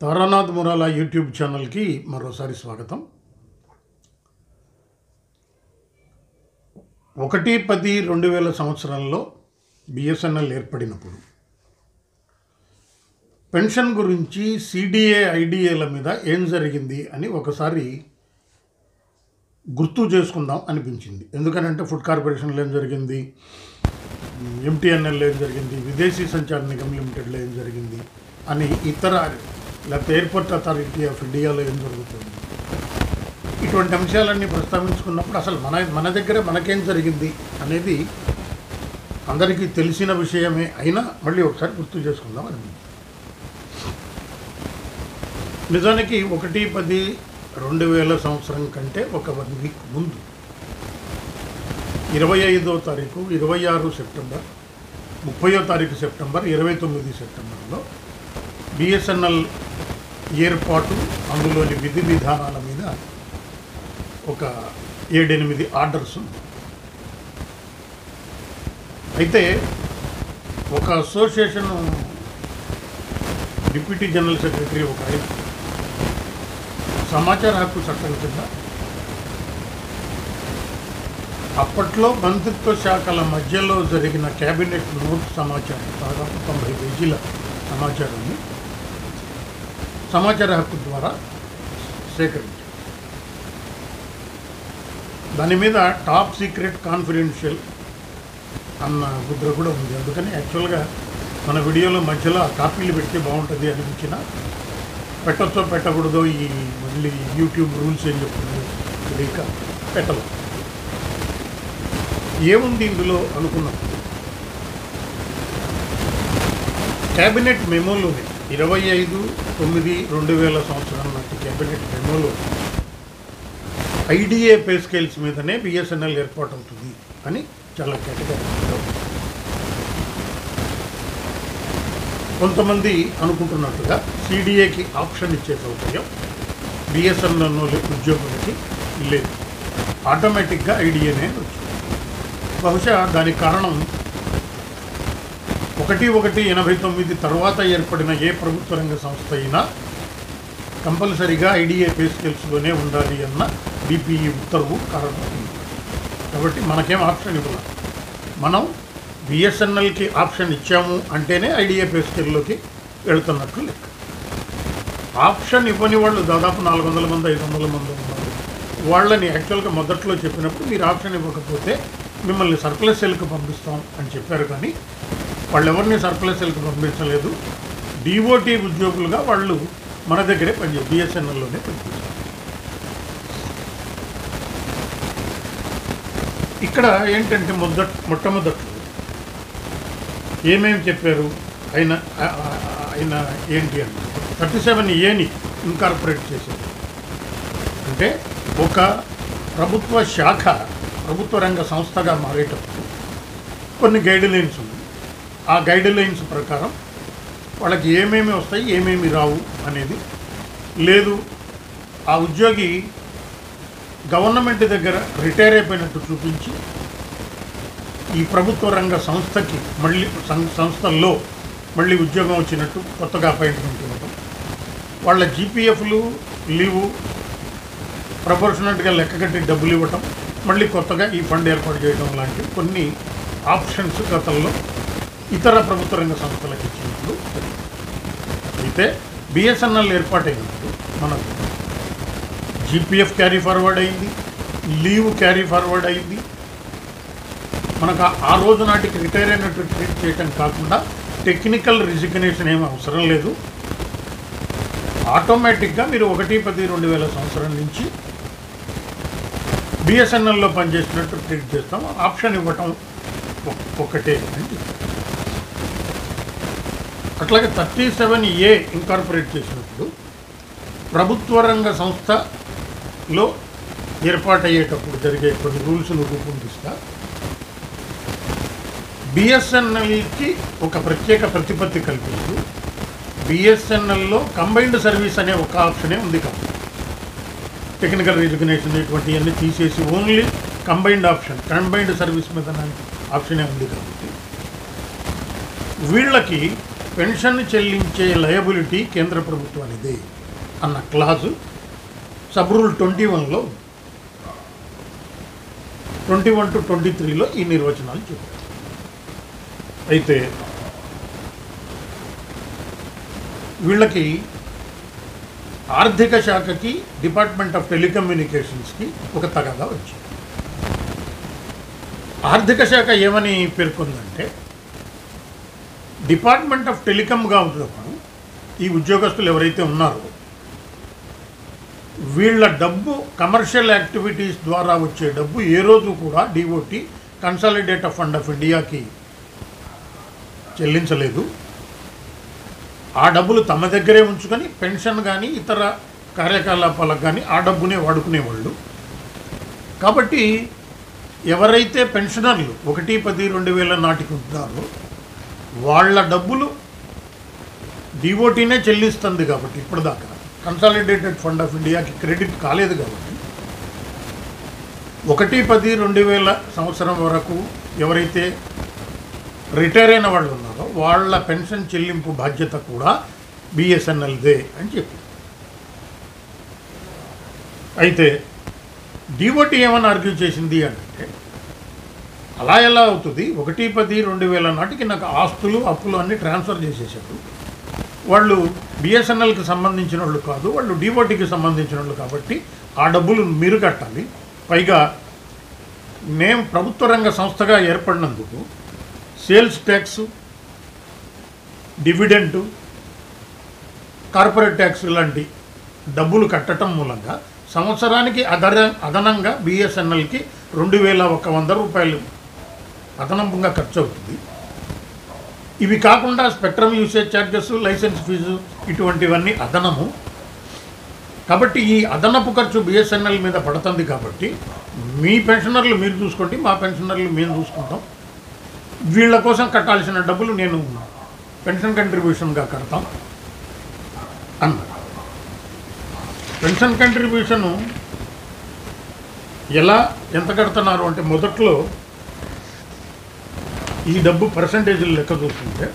Taranath Murala YouTube ఛానల్కి మరోసారి స్వాగతం. 1-10-2000 సంవత్సరంలో బిఎస్ఎన్ఎల్ ఏర్పడినప్పుడు పెన్షన్ గురించి సిడిఏ ఐడిఏల మీద ఏం జరిగింది అని ఒకసారి గుర్తు చేసుకుందాం అనిపించింది. ఎందుకనంటే ఫుడ్ కార్పొరేషన్లో ఏం జరిగింది, ఎంటీఎన్ఎల్లో ఏం జరిగింది, విదేశీ సంచార నిగమ్ లిమిటెడ్లో ఏం జరిగింది అని ఇతర లేకపోతే ఎయిర్పోర్ట్ అథారిటీ ఆఫ్ ఇండియాలో ఏం జరుగుతుంది, ఇటువంటి అంశాలన్నీ ప్రస్తావించుకున్నప్పుడు అసలు మన దగ్గర మనకేం జరిగింది అనేది అందరికీ తెలిసిన విషయమే అయినా మళ్ళీ ఒకసారి గుర్తు చేసుకుందాం అనిపించింది. నిజానికి 1-10-2000 సంవత్సరం కంటే ఒక 1 వీక్ ముందు 25వ తారీఖు, 26 సెప్టెంబర్, 30వ తారీఖు సెప్టెంబర్, 29 సెప్టెంబర్లో బిఎస్ఎన్ఎల్ ఏర్పాటు, అందులోని విధి విధానాల మీద ఒక 7-8 ఆర్డర్స్ ఉంది. అయితే ఒక అసోసియేషన్ డిప్యూటీ జనరల్ సెక్రటరీ ఒక ఆయన సమాచార హక్కు చట్టం కింద అప్పట్లో మంత్రిత్వ శాఖల మధ్యలో జరిగిన క్యాబినెట్ నోట్ సమాచారం, దాదాపు 90 పేజీల సమాచారాన్ని సమాచార హక్కు ద్వారా సేకరించారు. దాని మీద టాప్ సీక్రెట్ కాన్ఫిడెన్షియల్ అన్న ముద్ర కూడా ఉంది. అందుకని యాక్చువల్గా మన వీడియోలో మధ్యలో ఆ కాపీలు పెడితే బాగుంటుంది అనిపించిన, పెట్టచ్చో పెట్టకూడదో ఈ మళ్ళీ యూట్యూబ్ రూల్స్ ఏం చెప్తుంది తెలియక పెట్టదు. ఏముంది ఇందులో అనుకున్నాం, క్యాబినెట్ మెమోలోనే 25/9/2000 సంవత్సరం నాటి క్యాబినెట్ మెమోలో ఐడిఏ పే స్కేల్స్ మీదనే బిఎస్ఎన్ఎల్ ఏర్పాటు అవుతుంది అని చాలా కేటగిరీలో కొంతమంది అనుకుంటున్నట్టుగా సిడిఏకి ఆప్షన్ ఇచ్చే సౌకర్యం బిఎస్ఎన్ఎల్ ఉద్యోగులకి లేదు, ఆటోమేటిక్గా ఐడిఏనే వచ్చింది. బహుశా దానికి కారణం 1-1-89 తర్వాత ఏర్పడిన ఏ ప్రభుత్వ రంగ సంస్థ అయినా కంపల్సరీగా ఐడిఏ పే స్కేల్స్లోనే ఉండాలి అన్న డిపిఈ ఉత్తర్వు కారణం. కాబట్టి మనకేం ఆప్షన్ ఇవ్వాలి, మనం బిఎస్ఎన్ఎల్కి ఆప్షన్ ఇచ్చాము అంటేనే ఐడిఏ పే స్కేల్లోకి వెళుతున్నట్లు లెక్క. ఆప్షన్ ఇవ్వని వాళ్ళు దాదాపు 400 మంది 500 మంది ఉన్నారు. వాళ్ళని యాక్చువల్గా మొదట్లో చెప్పినప్పుడు మీరు ఆప్షన్ ఇవ్వకపోతే మిమ్మల్ని సర్ప్లస్ సెల్కి పంపిస్తాం అని చెప్పారు. కానీ వాళ్ళు ఎవరిని సర్ప్లస్ సెల్కి పంపించలేదు. డిఓటీ ఉద్యోగులుగా వాళ్ళు మన దగ్గరే పనిచేస్తారు, బిఎస్ఎన్ఎల్లోనే పనిచేస్తారు. ఇక్కడ ఏంటంటే మొట్టమొదట్లో ఏమేమి చెప్పారు ఆయన ఏంటి అంటే 37A ఇన్కార్పొరేట్ చేశారు. అంటే ఒక ప్రభుత్వ శాఖ ప్రభుత్వ రంగ సంస్థగా మారేటప్పుడు కొన్ని గైడ్ లైన్స్ ఉంది. ఆ గైడ్ లైన్స్ ప్రకారం వాళ్ళకి ఏమేమి వస్తాయి ఏమేమి రావు అనేది లేదు. ఆ ఉద్యోగి గవర్నమెంట్ దగ్గర రిటైర్ అయిపోయినట్టు చూపించి ఈ ప్రభుత్వ రంగ సంస్థకి మళ్ళీ సంస్థల్లో మళ్ళీ ఉద్యోగం వచ్చినట్టు కొత్తగా అపాయింట్మెంట్ ఇవ్వడం, వాళ్ళ జీపీఎఫ్లు లీవు ప్రపోర్షనట్గా లెక్కగట్టి డబ్బులు ఇవ్వటం, మళ్ళీ కొత్తగా ఈ ఫండ్ ఏర్పాటు చేయడం లాంటి కొన్ని ఆప్షన్స్ గతంలో ఇతర ప్రభుత్వ రంగ సంస్థలకు ఇచ్చినప్పుడు. అయితే బిఎస్ఎన్ఎల్ ఏర్పాటైనప్పుడు మనకు జీపీఎఫ్ క్యారీ ఫార్వర్డ్ అయింది, లీవ్ క్యారీ ఫార్వర్డ్ అయింది. మనకు ఆ రోజు నాటికి రిటైర్ అయినట్టు ట్రీట్ చేయటం కాకుండా టెక్నికల్ రిజిగ్నేషన్ ఏమీ అవసరం లేదు. ఆటోమేటిక్గా మీరు 1-10-2000 సంవత్సరం నుంచి బిఎస్ఎన్ఎల్లో పనిచేసినట్టు ట్రీట్ చేస్తాం. ఆప్షన్ ఇవ్వటం ఒక్కటే అని చెప్తాం. అట్లాగే 37A ఇన్కార్పొరేట్ చేసినప్పుడు ప్రభుత్వ రంగ సంస్థలో ఏర్పాటయ్యేటప్పుడు జరిగే కొన్ని రూల్స్ను రూపొందిస్తా బిఎస్ఎన్ఎల్కి ఒక ప్రత్యేక ప్రతిపత్తి కల్పిస్తూ బిఎస్ఎన్ఎల్లో కంబైన్డ్ సర్వీస్ అనే ఒక ఆప్షనే ఉంది. కాబట్టి టెక్నికల్ రిజిగ్నేషన్ ఇటువంటివన్నీ తీసేసి ఓన్లీ కంబైన్డ్ సర్వీస్ మీద ఆప్షనే ఉంది. కాబట్టి వీళ్ళకి పెన్షన్ చెల్లించే లయబిలిటీ కేంద్ర ప్రభుత్వానిదే అన్న క్లాజు సబ్ రూల్ 21లో 21 to 23లో ఈ నిర్వచనాలు చెప్పారు. అయితే వీళ్ళకి ఆర్థిక శాఖకి డిపార్ట్మెంట్ ఆఫ్ టెలికమ్యూనికేషన్స్కి ఒక తగాదా వచ్చింది. ఆర్థిక శాఖ ఏమని పేర్కొందంటే, డిపార్ట్మెంట్ ఆఫ్ టెలికామ్గా ఉన్నప్పుడు ఈ ఉద్యోగస్తులు ఎవరైతే ఉన్నారో వీళ్ళ డబ్బు కమర్షియల్ యాక్టివిటీస్ ద్వారా వచ్చే డబ్బు ఏ రోజు కూడా డిఓటి కన్సాలిడేటెడ్ ఫండ్ ఆఫ్ ఇండియాకి చెల్లించలేదు. ఆ డబ్బులు తమ దగ్గరే ఉంచుకొని పెన్షన్ కానీ ఇతర కార్యకలాపాలకు కానీ ఆ డబ్బునే వాడుకునేవాళ్ళు. కాబట్టి ఎవరైతే పెన్షనర్లు 1/10/2000 నాటికి ఉంటారో వాళ్ళ డబ్బులు డిఓటీనే చెల్లిస్తుంది. కాబట్టి ఇప్పటిదాకా కన్సాలిడేటెడ్ ఫండ్ ఆఫ్ ఇండియాకి క్రెడిట్ కాలేదు. కాబట్టి 1/10/2000 సంవత్సరం వరకు ఎవరైతే రిటైర్ అయిన వాళ్ళు ఉన్నారో వాళ్ళ పెన్షన్ చెల్లింపు బాధ్యత కూడా బిఎస్ఎన్ఎల్దే అని చెప్పి. అయితే డిఓటీ ఏమని ఆర్గ్యూ చేసింది అంటే, అలా ఎలా అవుతుంది, 1/10/2000 నాటికి నాకు ఆస్తులు అప్పులు అన్నీ ట్రాన్స్ఫర్ చేసేసారు. వాళ్ళు బిఎస్ఎన్ఎల్కి సంబంధించిన వాళ్ళు కాదు, వాళ్ళు డిఓటీకి సంబంధించిన వాళ్ళు. కాబట్టి ఆ డబ్బులు మీరు కట్టాలి. పైగా నేను ప్రభుత్వ రంగ సంస్థగా ఏర్పడినందుకు sales tax, dividend, corporate tax లాంటి డబ్బులు కట్టడం మూలంగా సంవత్సరానికి అదనంగా బిఎస్ఎన్ఎల్కి 2100 రూపాయలు అదనంగా ఖర్చు అవుతుంది. ఇవి కాకుండా spectrum usage charges, licence fees ఇటువంటివన్నీ అదనము. కాబట్టి ఈ అదనపు ఖర్చు బిఎస్ఎన్ఎల్ మీద పడుతుంది. కాబట్టి మీ పెన్షనర్లు మీరు చూసుకోండి, మా పెన్షనర్లు మేము చూసుకుంటాం. వీళ్ళ కోసం కట్టాల్సిన డబ్బులు నేను పెన్షన్ కంట్రిబ్యూషన్గా కడతాం అన్నారు. పెన్షన్ కంట్రిబ్యూషను ఎంత కడుతున్నారు అంటే, మొదట్లో ఈ డబ్బు పర్సంటేజీలు లెక్క చూస్తుంటే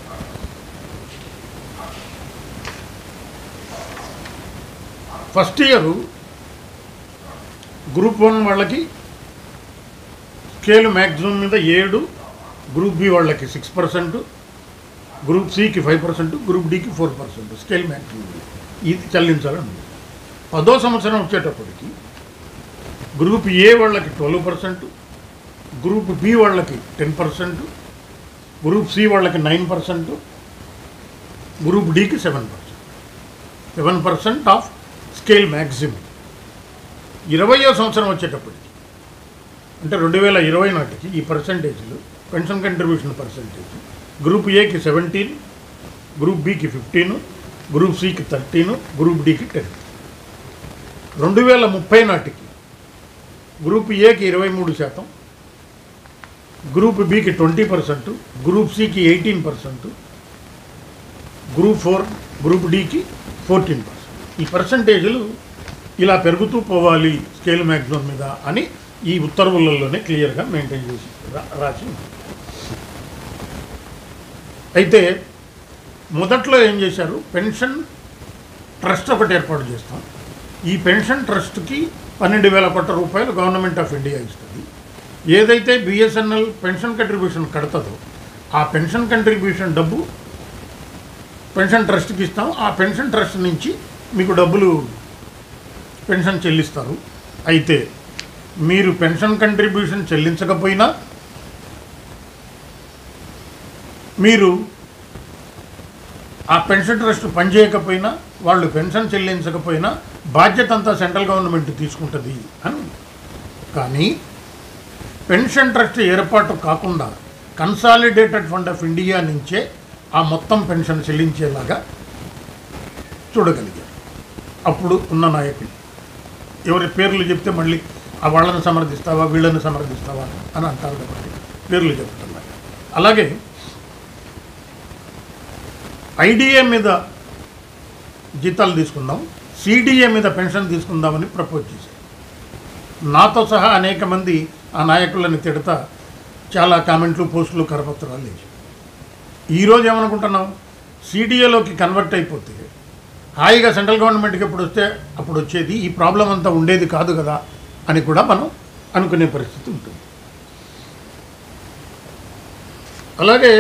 ఫస్ట్ ఇయరు గ్రూప్ 1 వాళ్ళకి స్కేల్ మ్యాక్సిమం మీద 7, గ్రూప్ బి వాళ్ళకి 6%, గ్రూప్ సికి 5%, గ్రూప్ డికి 4% స్కేల్ మ్యాక్సిమం ఇది చెల్లించాలని. 10వ సంవత్సరం వచ్చేటప్పటికి గ్రూప్ ఏ వాళ్ళకి 12%, గ్రూప్ బి వాళ్ళకి 10%, గ్రూప్ సి వాళ్ళకి 9%, గ్రూప్ డికి 7% ఆఫ్ స్కేల్ మ్యాక్సిమం. 20వ సంవత్సరం వచ్చేటప్పటికి అంటే 2020 నాటికి ఈ పర్సంటేజ్లు పెన్షన్ కంట్రిబ్యూషన్ పర్సంటేజ్ గ్రూప్ ఏకి 17, గ్రూప్ బికి 15, గ్రూప్ సికి 13, గ్రూప్ డికి 10. 2030 నాటికి గ్రూప్ ఏకి 23%, గ్రూప్ బికి 20%, గ్రూప్ సికి 18%, గ్రూప్ 4, గ్రూప్ డికి 14%. ఈ పర్సంటేజీలు ఇలా పెరుగుతూ పోవాలి స్కేల్ మ్యాక్సిమం మీద అని ఈ ఉత్తర్వులలోనే క్లియర్గా మెయింటైన్ చేసి రాసి. అయితే మొదట్లో ఏం చేశారు, పెన్షన్ ట్రస్ట్ ఒకటి ఏర్పాటు చేస్తాం. ఈ పెన్షన్ ట్రస్ట్కి 12,000 కోట్ల రూపాయలు గవర్నమెంట్ ఆఫ్ ఇండియా ఇస్తుంది. ఏదైతే బిఎస్ఎన్ఎల్ పెన్షన్ కంట్రిబ్యూషన్ కడతాదో ఆ పెన్షన్ కంట్రిబ్యూషన్ డబ్బు పెన్షన్ ట్రస్ట్కి ఇస్తాం. ఆ పెన్షన్ ట్రస్ట్ నుంచి మీకు డబ్బులు పెన్షన్ చెల్లిస్తారు. అయితే మీరు పెన్షన్ కంట్రిబ్యూషన్ చెల్లించకపోయినా, మీరు ఆ పెన్షన్ ట్రస్ట్ పనిచేయకపోయినా, వాళ్ళు పెన్షన్ చెల్లించకపోయినా బాధ్యత అంతా సెంట్రల్ గవర్నమెంట్ తీసుకుంటుంది అని. కానీ పెన్షన్ ట్రస్ట్ ఏర్పాటు కాకుండా కన్సాలిడేటెడ్ ఫండ్ ఆఫ్ ఇండియా నుంచే ఆ మొత్తం పెన్షన్ చెల్లించేలాగా చూడగలిగారు. అప్పుడు ఉన్న నాయకులు ఎవరి పేర్లు చెప్తే మళ్ళీ ఆ వాళ్ళని సమర్థిస్తావా వీళ్ళని సమర్థిస్తావా అని అంటారు. కాబట్టి పేర్లు చెప్తున్నారు. అలాగే ఐడిఏ మీద జీతాలు తీసుకుందాం, సిడిఏ మీద పెన్షన్ తీసుకుందామని ప్రపోజ్ చేశారు. నాతో సహా అనేక మంది ఆ నాయకులని తిడతా చాలా కామెంట్లు, పోస్టులు, కరపత్రాలు వేసి ఈరోజు ఏమనుకుంటున్నాం, సిడిఏలోకి కన్వర్ట్ అయిపోతే హాయిగా సెంట్రల్ గవర్నమెంట్కి ఎప్పుడు వస్తే అప్పుడు వచ్చేది, ఈ ప్రాబ్లం అంతా ఉండేది కాదు కదా అని కూడా మనం అనుకునే పరిస్థితి ఉంటుంది. అలాగే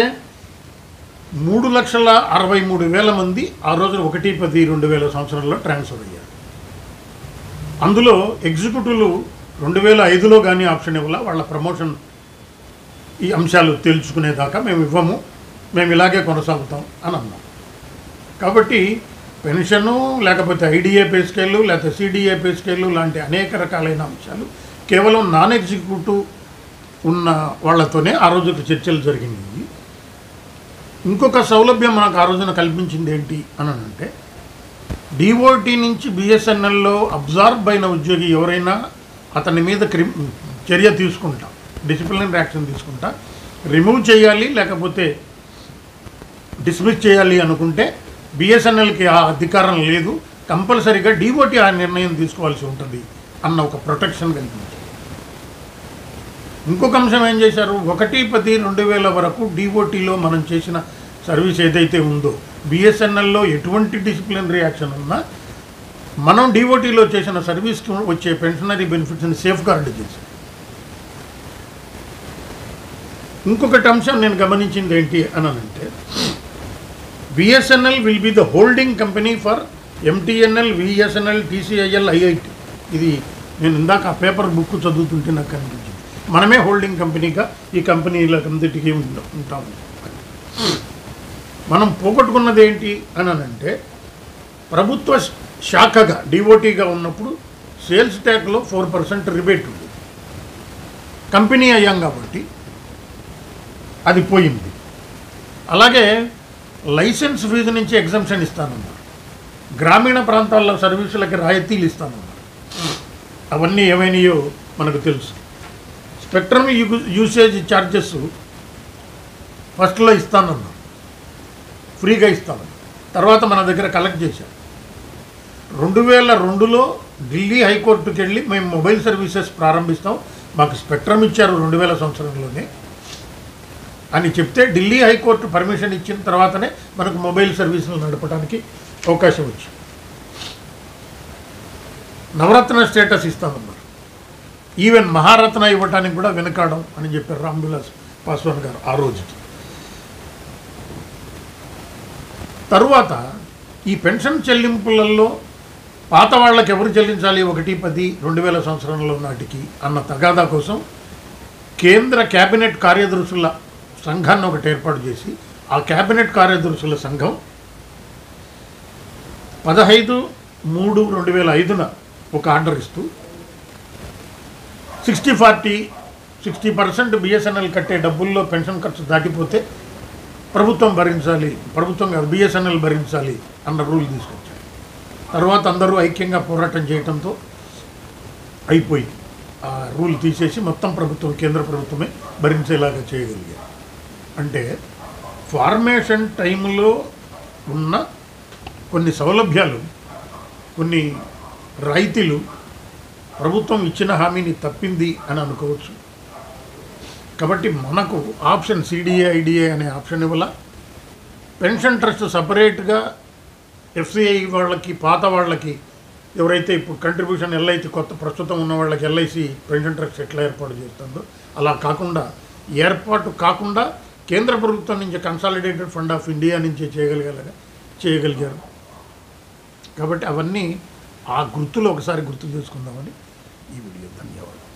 3,63,000 మంది ఆ రోజున 1/10/2000 సంవత్సరంలో ట్రాన్స్ఫర్ అయ్యారు. అందులో ఎగ్జిక్యూటివ్లు 2005లో కానీ ఆప్షన్ ఇవ్వాల, వాళ్ళ ప్రమోషన్ ఈ అంశాలు తేల్చుకునేదాకా మేము ఇవ్వము, మేము ఇలాగే కొనసాగుతాం అని అన్నాం. కాబట్టి పెన్షను, లేకపోతే ఐడిఏ పే స్కేలు, లేకపోతే సిడిఏ పే స్కేలు లాంటి అనేక రకాలైన అంశాలు కేవలం నాన్ ఎగ్జిక్యూటివ్ ఉన్న వాళ్ళతోనే ఆ రోజుకి చర్చలు జరిగినాయి. ఇంకొక సౌలభ్యం మనకు ఆ రోజున కల్పించింది ఏంటి అని అంటే, డిఓటీ నుంచి బిఎస్ఎన్ఎల్లో అబ్జార్బ్ అయిన ఉద్యోగి ఎవరైనా అతని మీద చర్య తీసుకుంటా, డిసిప్లినరీ యాక్షన్ తీసుకుంటా, రిమూవ్ చేయాలి లేకపోతే డిస్మిస్ చేయాలి అనుకుంటే బిఎస్ఎన్ఎల్కి ఆ అధికారం లేదు, కంపల్సరీగా డిఓటీ ఆ నిర్ణయం తీసుకోవాల్సి ఉంటుంది అన్న ఒక ప్రొటెక్షన్ కల్పించారు. ఇంకొక అంశం ఏం చేశారు, 1/10/2000 వరకు డిఓటీలో మనం చేసిన సర్వీస్ ఏదైతే ఉందో, బిఎస్ఎన్ఎల్లో ఎటువంటి డిసిప్లినరీ యాక్షన్ ఉన్నా మనం డిఓటీలో చేసిన సర్వీస్కి వచ్చే పెన్షనరీ బెనిఫిట్స్ని సేఫ్ గార్డ్ చేశారు. ఇంకొకటి అంశం నేను గమనించింది ఏంటి అని అంటే, BSNL will be the holding company for MTNL, VSNL, TCIL, IIT. ఇది నేను ఇందాక ఆ పేపర్ బుక్ చదువుతుంటే నాకు అనిపించింది, మనమే హోల్డింగ్ కంపెనీగా ఈ కంపెనీలకందరికీ ఉంటాము. మనం పోగొట్టుకున్నది ఏంటి అని అంటే, ప్రభుత్వ శాఖగా డిఓటీగా ఉన్నప్పుడు సేల్స్ ట్యాక్లో 4% రిబేట్ ఉంది. కంపెనీ అయ్యాం కాబట్టి అది పోయింది. అలాగే లైసెన్స్ ఫీజు నుంచి ఎగ్జంప్షన్ ఇస్తానన్నారు, గ్రామీణ ప్రాంతాల్లో సర్వీసులకి రాయితీలు ఇస్తానన్నారు. అవన్నీ ఏమైనాయో మనకు తెలుసు. స్పెక్ట్రమ్ యూసేజ్ ఛార్జెస్ ఫస్ట్లో ఇస్తానన్నారు, ఫ్రీగా ఇస్తామని, తర్వాత మన దగ్గర కలెక్ట్ చేశారు. 2002లో ఢిల్లీ హైకోర్టుకి వెళ్ళి మేము మొబైల్ సర్వీసెస్ ప్రారంభిస్తాం, మాకు స్పెక్ట్రమ్ ఇచ్చారు 2000 సంవత్సరంలోనే అని చెప్తే, ఢిల్లీ హైకోర్టు పర్మిషన్ ఇచ్చిన తర్వాతనే మనకు మొబైల్ సర్వీసులు నడపడానికి అవకాశం వచ్చింది. నవరత్న స్టేటస్ ఇస్తామన్నారు, ఈవెన్ మహారత్న ఇవ్వటానికి కూడా వెనకాడం అని చెప్పారు రామ్ విలాస్ పాస్వాన్ గారు ఆ రోజుకి. తరువాత ఈ పెన్షన్ చెల్లింపులలో పాత వాళ్ళకి ఎవరు చెల్లించాలి 1/10/2000 సంవత్సరంలో నాటికి అన్న తగాదా కోసం కేంద్ర క్యాబినెట్ కార్యదర్శుల సంఘాన్ని ఒకటి ఏర్పాటు చేసి, ఆ క్యాబినెట్ కార్యదర్శుల సంఘం 15/3/2005న ఒక ఆర్డర్ ఇస్తూ 60% బిఎస్ఎన్ఎల్ కట్టే డబ్బుల్లో పెన్షన్ ఖర్చు దాటిపోతే ప్రభుత్వం భరించాలి, ప్రభుత్వం బిఎస్ఎన్ఎల్ భరించాలి అన్న రూల్ తీసుకొచ్చారు. తర్వాత అందరూ ఐక్యంగా పోరాటం చేయడంతో అయిపోయి ఆ రూల్ తీసేసి మొత్తం ప్రభుత్వం, కేంద్ర ప్రభుత్వమే భరించేలాగా చేయగలిగారు. అంటే ఫార్మేషన్ టైంలో ఉన్న కొన్ని సౌలభ్యాలు, కొన్ని రాయితీలు ప్రభుత్వం ఇచ్చిన హామీని తప్పింది అని అనుకోవచ్చు. కాబట్టి మనకు ఆప్షన్ సిడిఏ, ఐడిఏ అనే ఆప్షన్ ఇవ్వాల, పెన్షన్ ట్రస్ట్ సపరేట్గా ఎఫ్సిఐ వాళ్ళకి, పాత వాళ్ళకి ఎవరైతే ఇప్పుడు కంట్రిబ్యూషన్ ఎల్ఐసి కొత్త ప్రస్తుతం ఉన్న వాళ్ళకి ఎల్ఐసి పెన్షన్ ట్రస్ట్ ఎట్లా ఏర్పాటు చేస్తుందో అలా కాకుండా, ఏర్పాటు కాకుండా కేంద్ర ప్రభుత్వం నుంచి కన్సాలిడేటెడ్ ఫండ్ ఆఫ్ ఇండియా నుంచి చేయగలిగారు. కాబట్టి అవన్నీ ఆ గుర్తులు ఒకసారి గుర్తు చేసుకుందామని ఈ వీడియో. ధన్యవాదాలు.